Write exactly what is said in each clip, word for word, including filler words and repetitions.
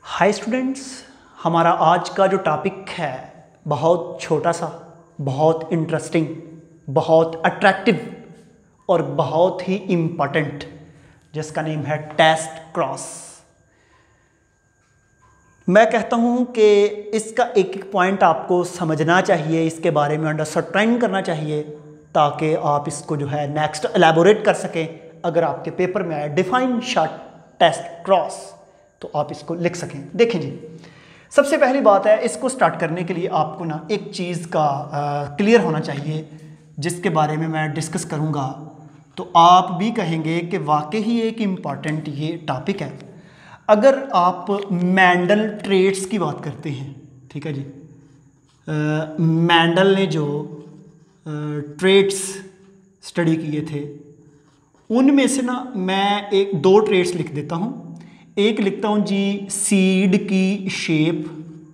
Hi students, हमारा आज का जो टॉपिक है बहुत छोटा सा, बहुत इंटरेस्टिंग, बहुत अट्रैक्टिव और बहुत ही इम्पोर्टेंट, जिसका नेम है टेस्ट क्रॉस। मैं कहता हूँ कि इसका एक एक पॉइंट आपको समझना चाहिए, इसके बारे में अंडरस्टैंड करना चाहिए ताकि आप इसको जो है नेक्स्ट एलैबोरेट कर सकें। अगर आपके पेपर में आए डिफाइन शॉर्ट टेस्ट क्रॉस तो आप इसको लिख सकें। देखें जी, सबसे पहली बात है, इसको स्टार्ट करने के लिए आपको ना एक चीज़ का क्लियर होना चाहिए जिसके बारे में मैं डिस्कस करूँगा, तो आप भी कहेंगे कि वाकई ही एक इम्पॉर्टेंट ये टॉपिक है। अगर आप मैंडल ट्रेट्स की बात करते हैं, ठीक है जी, मैंडल ने जो ट्रेट्स स्टडी किए थे उनमें से ना मैं एक दो ट्रेट्स लिख देता हूँ। एक लिखता हूँ जी सीड की शेप,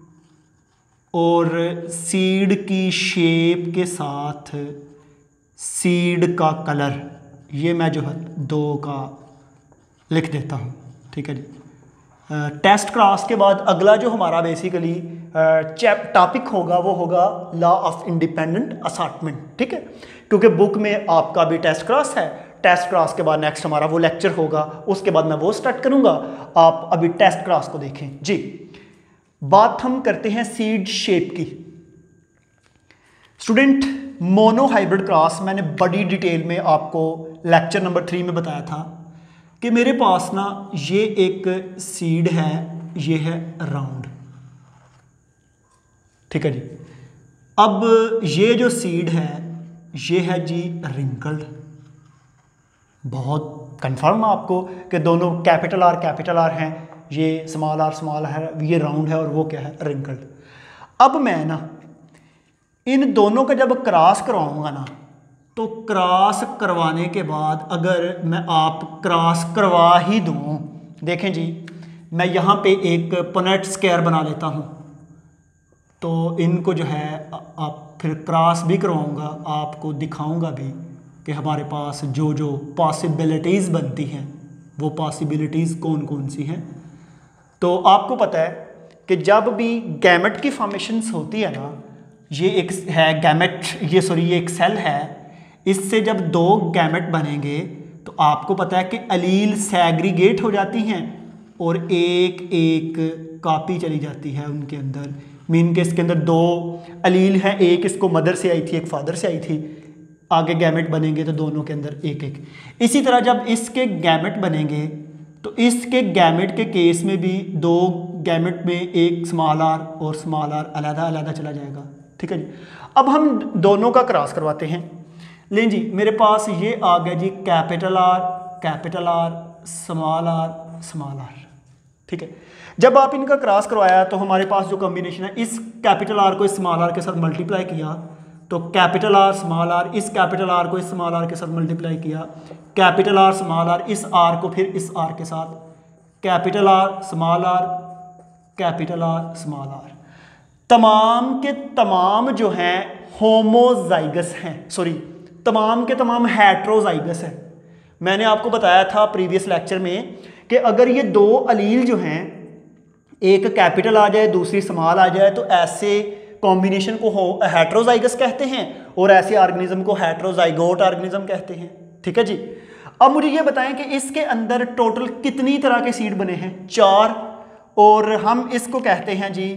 और सीड की शेप के साथ सीड का कलर, ये मैं जो है दो का लिख देता हूँ, ठीक है जी। टेस्ट क्रॉस के बाद अगला जो हमारा बेसिकली चैप टॉपिक होगा वो होगा लॉ ऑफ इंडिपेंडेंट असॉर्टमेंट, ठीक है, क्योंकि बुक में आपका भी टेस्ट क्रॉस है। टेस्ट क्रॉस के बाद नेक्स्ट हमारा वो लेक्चर होगा, उसके बाद मैं वो स्टार्ट करूंगा। आप अभी टेस्ट क्रॉस को देखें जी। बात हम करते हैं सीड शेप की। स्टूडेंट, मोनो हाइब्रिड क्रॉस मैंने बड़ी डिटेल में आपको लेक्चर नंबर थ्री में बताया था कि मेरे पास ना ये एक सीड है, ये है राउंड, ठीक है जी। अब ये जो सीड है ये है जी रिंकल्ड। बहुत कंफर्म आपको कि दोनों कैपिटल आर कैपिटल आर हैं, ये स्मॉल आर स्मॉल है, ये राउंड है और वो क्या है, रिंकल्ड। अब मैं ना इन दोनों का जब क्रॉस करवाऊंगा ना, तो क्रॉस करवाने के बाद अगर मैं आप क्रॉस करवा ही दूँ, देखें जी, मैं यहाँ पे एक पुनेट स्क्वायर बना लेता हूँ, तो इनको जो है आप फिर क्रॉस भी करवाऊँगा, आपको दिखाऊँगा भी कि हमारे पास जो जो पॉसिबिलिटीज़ बनती हैं वो पॉसिबिलिटीज़ कौन कौन सी हैं। तो आपको पता है कि जब भी गैमेट की फॉर्मेशंस होती है ना, ये एक है गैमेट, ये सॉरी ये एक सेल है, इससे जब दो गैमेट बनेंगे तो आपको पता है कि अलील सैग्रीगेट हो जाती हैं और एक एक कॉपी चली जाती है उनके अंदर। मीन के इसके अंदर दो अलील हैं, एक इसको मदर से आई थी, एक फादर से आई थी, आगे गैमेट बनेंगे तो दोनों के अंदर एक एक। इसी तरह जब इसके गैमेट बनेंगे तो इसके गैमेट के केस में भी दो गैमेट में एक स्मॉल आर और स्मॉल आर अलग अलग चला जाएगा, ठीक है जी। अब हम दोनों का क्रॉस करवाते हैं। लें जी, मेरे पास ये आ गया जी capital R capital R small R small R, ठीक है। जब आप इनका क्रॉस करवाया तो हमारे पास जो कॉम्बिनेशन है, इस कैपिटल आर को इस स्मॉल आर के साथ मल्टीप्लाई किया तो कैपिटल आर स्मॉल आर, इस कैपिटल आर को इस स्मॉल आर के साथ मल्टीप्लाई किया, कैपिटल आर स्मॉल आर, इस आर को फिर इस आर के साथ, capital R small R capital R small R. तमाम के तमाम जो हैं होमोजाइगस हैं, सॉरी तमाम के तमाम हेट्रोजाइगस हैं। मैंने आपको बताया था प्रीवियस लेक्चर में कि अगर ये दो अलील जो हैं, एक कैपिटल आ जाए दूसरी स्मॉल आ जाए, तो ऐसे कॉम्बिनेशन को हेट्रोजाइगस कहते हैं और ऐसे ऑर्गेनिज्म को हेट्रोजाइगोट ऑर्गेनिज्म कहते हैं, ठीक है जी। अब मुझे ये बताएं कि इसके अंदर टोटल कितनी तरह के सीड बने हैं, चार, और हम इसको कहते हैं जी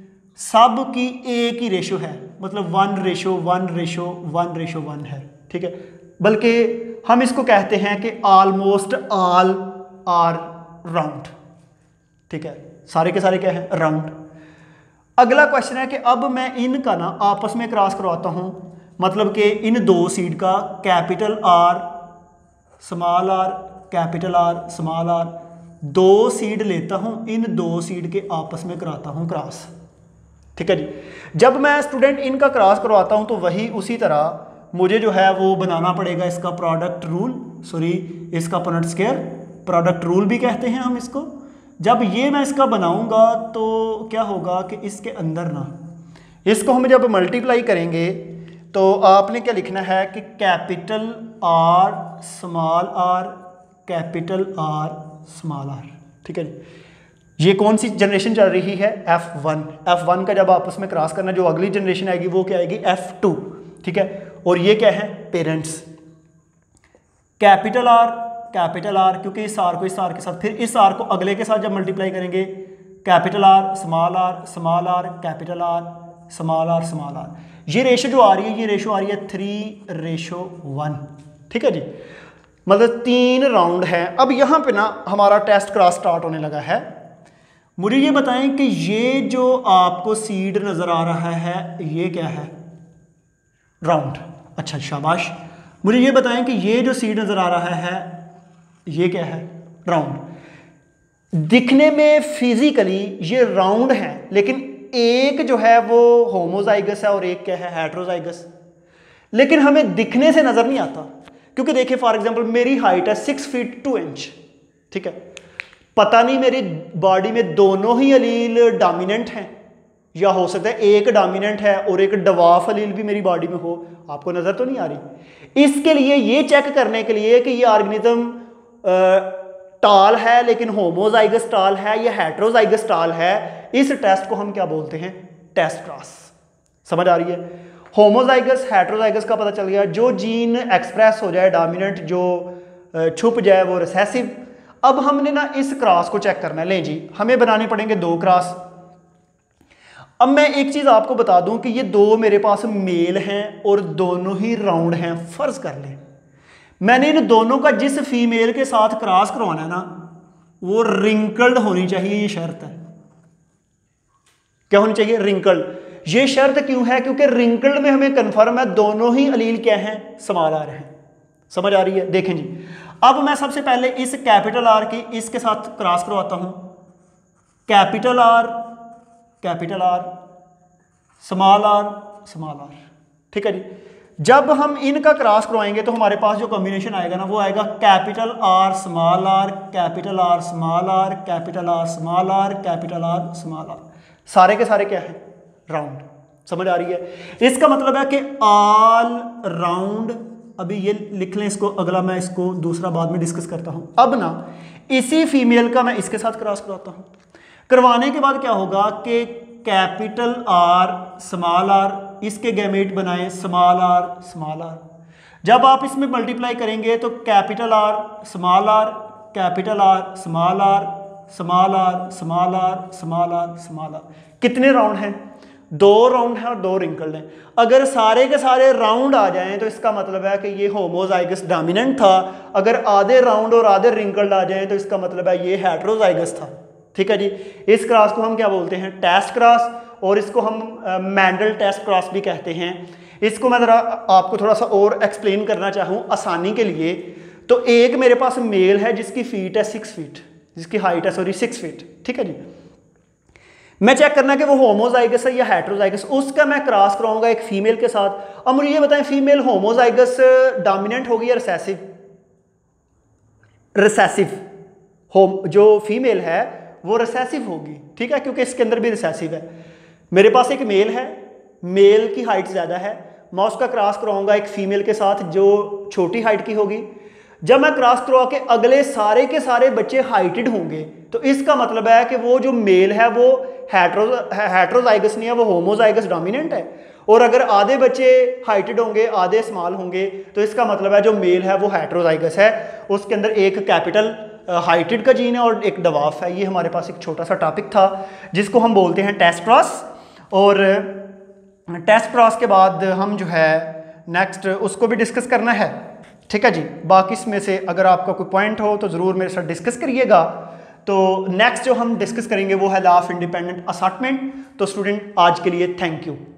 सब की एक ही रेशो है, मतलब one ratio one ratio one ratio one है, ठीक है। बल्कि हम इसको कहते हैं कि ऑलमोस्ट ऑल आर राउंड, ठीक है, सारे के सारे क्या है, राउंड। अगला क्वेश्चन है कि अब मैं इनका ना आपस में क्रॉस करवाता हूं, मतलब कि इन दो सीड का capital R small R capital R small R, दो सीड लेता हूं, इन दो सीड के आपस में कराता हूं क्रॉस, ठीक है जी। जब मैं स्टूडेंट इनका क्रॉस करवाता हूं तो वही उसी तरह मुझे जो है वो बनाना पड़ेगा इसका प्रोडक्ट रूल, सॉरी इसका पुनेट स्क्वायर, प्रोडक्ट रूल भी कहते हैं हम इसको। जब ये मैं इसका बनाऊंगा तो क्या होगा कि इसके अंदर ना, इसको हम जब मल्टीप्लाई करेंगे तो आपने क्या लिखना है कि capital R small R capital R small R, ठीक है जी। ये कौन सी जनरेशन चल रही है? F one. एफ वन का जब आपस में क्रॉस करना, जो अगली जनरेशन आएगी वो क्या आएगी? F two. ठीक है, और ये क्या है? Parents. Capital R, capital R, क्योंकि इस आर को इस आर के साथ, फिर इस आर को अगले के साथ जब मल्टीप्लाई करेंगे, capital R small R small R capital R small R small R. ये रेशो जो आ रही है, ये रेशो आ रही है थ्री रेशो वन। ठीक है जी, मतलब तीन राउंड है। अब यहाँ पे ना हमारा टेस्ट क्रॉस स्टार्ट होने लगा है। मुझे ये बताएं कि ये जो आपको सीड नज़र आ रहा है ये क्या है? राउंड। अच्छा शाबाश। मुझे ये बताएं कि ये जो सीड नज़र आ रहा है ये क्या है? राउंड। दिखने में फिजिकली ये राउंड है, लेकिन एक जो है वो होमोजाइगस है और एक क्या है? हेट्रोजाइगस। लेकिन हमें दिखने से नज़र नहीं आता, क्योंकि देखिए फॉर एग्जांपल मेरी हाइट है सिक्स फीट टू इंच। ठीक है, पता नहीं मेरी बॉडी में दोनों ही अलील डोमिनेंट हैं, या हो सकता है एक डोमिनेंट है और एक डवाफ अलील भी मेरी बॉडी में हो, आपको नज़र तो नहीं आ रही। इसके लिए ये चेक करने के लिए कि ये ऑर्गेनिज्म टाल है लेकिन होमोजाइगस टाल है या हेट्रोजाइगस टाल है, इस टेस्ट को हम क्या बोलते हैं? Test cross. समझ आ रही है? होमोजाइगस हेट्रोजाइगस का पता चल गया। जो जीन एक्सप्रेस हो जाए डोमिनेंट, जो छुप जाए वो रिसेसिव। अब हमने ना इस क्रॉस को चेक करना है। लें जी, हमें बनाने पड़ेंगे दो क्रॉस। अब मैं एक चीज़ आपको बता दूं कि ये दो मेरे पास मेल हैं और दोनों ही राउंड हैं। फर्ज कर लें मैंने इन दोनों का जिस फीमेल के साथ क्रॉस करवाना है ना, वो रिंकल्ड होनी चाहिए। ये शर्त है। क्या होनी चाहिए? रिंकल्ड। ये शर्त क्यों है? क्योंकि रिंकल्ड में हमें कंफर्म है दोनों ही अलील क्या हैं? स्मॉल आर हैं। समझ आ रही है? देखें जी, अब मैं सबसे पहले इस कैपिटल आर की इसके साथ क्रॉस करवाता हूं। Capital R capital R small R small R. ठीक है जी, जब हम इनका क्रॉस करवाएंगे तो हमारे पास जो कॉम्बिनेशन आएगा ना वो आएगा capital R small R capital R small R capital R small R capital R small R. सारे के सारे क्या है? राउंड। समझ आ रही है? इसका मतलब है कि ऑल राउंड। अभी ये लिख लें इसको, अगला मैं इसको दूसरा बाद में डिस्कस करता हूं। अब ना इसी फीमेल का मैं इसके साथ क्रॉस करवाता हूं। करवाने के बाद क्या होगा कि कैपिटल आर स्मॉल आर, इसके गैमेट बनाए स्मॉल आर स्मॉल आर। जब आप इसमें मल्टीप्लाई करेंगे तो capital R small R capital R small R small R small R small R small R. कितने राउंड हैं? दो राउंड हैं और दो रिंकल्ड हैं। अगर सारे के सारे राउंड आ जाएं तो इसका मतलब है कि ये होमोजाइगस डोमिनेंट था। अगर आधे राउंड और आधे रिंकल्ड आ जाएं तो इसका मतलब है ये हेट्रोजाइगस था। ठीक है जी, इस क्रॉस को हम क्या बोलते हैं? Test cross. और इसको हम मैंडल टेस्ट क्रॉस भी कहते हैं। इसको मैं ज़रा आपको थोड़ा सा और एक्सप्लेन करना चाहूँ आसानी के लिए, तो एक मेरे पास मेल है जिसकी फीट है सिक्स फीट जिसकी हाइट है सॉरी सिक्स फीट। ठीक है जी, मैं चेक करना कि वो होमोजाइगस है या हेट्रोजाइगस, उसका मैं क्रॉस कराऊंगा एक फीमेल के साथ। अब मुझे ये बताएं, फीमेल होमोजाइगस डोमिनेंट होगी या रिसेसिव? रिसेसिव। होम जो फीमेल है वो रिसेसिव होगी। ठीक है, क्योंकि इसके अंदर भी रिसेसिव है। मेरे पास एक मेल है, मेल की हाइट ज़्यादा है, मैं उसका क्रॉस कराऊंगा एक फीमेल के साथ जो छोटी हाइट की होगी। जब मैं क्रॉस करवा के अगले सारे के सारे बच्चे हाइटेड होंगे तो इसका मतलब है कि वो जो मेल है वो हेट्रो हेट्रोजाइगस नहीं है, वो होमोजाइगस डोमिनेंट है। और अगर आधे बच्चे हाइटेड होंगे आधे स्मॉल होंगे तो इसका मतलब है जो मेल है वो हेट्रोजाइगस है, उसके अंदर एक कैपिटल हाइटेड का जीन है और एक डवाफ है। ये हमारे पास एक छोटा सा टॉपिक था जिसको हम बोलते हैं टेस्ट क्रॉस। और टेस्ट क्रॉस के बाद हम जो है नेक्स्ट उसको भी डिस्कस करना है। ठीक है जी, बाकी इसमें से अगर आपका कोई पॉइंट हो तो ज़रूर मेरे साथ डिस्कस करिएगा। तो नेक्स्ट जो हम डिस्कस करेंगे वो है लॉ ऑफ इंडिपेंडेंट असॉर्टमेंट। तो स्टूडेंट आज के लिए थैंक यू।